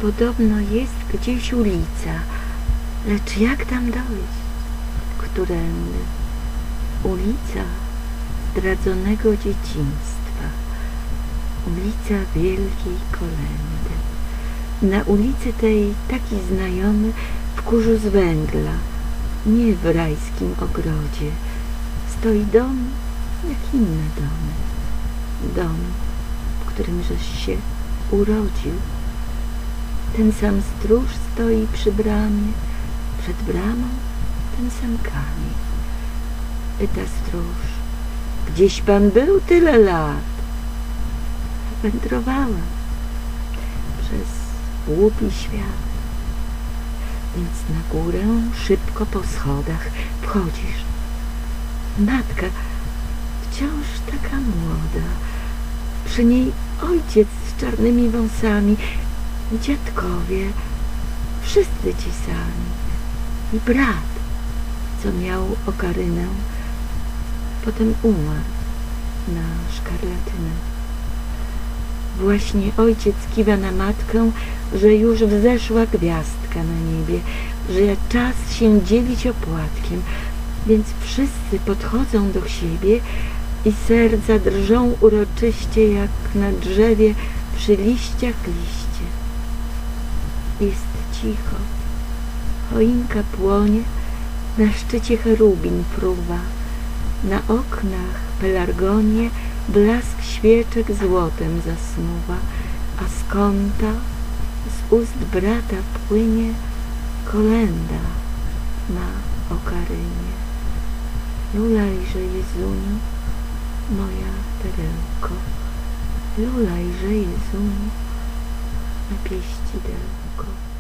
Podobno jest gdzieś ulica, lecz jak tam dojść? Którędy? Ulica zdradzonego dzieciństwa, ulica Wielkiej Kolendy. Na ulicy tej taki znajomy w kurzu z węgla, nie w rajskim ogrodzie, stoi dom jak inne domy. Dom, w którym żeś się urodził. Ten sam stróż stoi przy bramie, przed bramą ten sam kamień. Pyta stróż, gdzieś pan był tyle lat? Wędrowałem przez głupi świat. Więc na górę szybko po schodach wchodzisz. Matka wciąż taka młoda, przy niej ojciec z czarnymi wąsami i dziadkowie, wszyscy ci sami. I brat, co miał okarynę, potem umarł na szkarlatynę. Właśnie ojciec kiwa na matkę, że już wzeszła gwiazdka na niebie, że czas się dzielić opłatkiem, więc wszyscy podchodzą do siebie i serca drżą uroczyście jak na drzewie przy liściach liście. Jest cicho, choinka płonie, na szczycie cherubin fruwa, na oknach pelargonie blask świeczek złotem zasnuwa, a z kąta, z ust brata płynie kolenda na okarynie. Lulajże Jezuniu, moja perełko, lulajże Jezuniu, na pieścidełko.